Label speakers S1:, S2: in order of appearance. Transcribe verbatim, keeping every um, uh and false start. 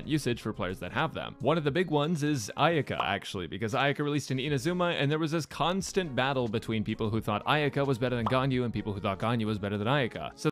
S1: usage for players that have them. One of the big ones is Ayaka, actually, because Ayaka released in Inazuma, and there was this constant battle between people who thought Ayaka was better than Ganyu and people who thought Ganyu was better than Ayaka. So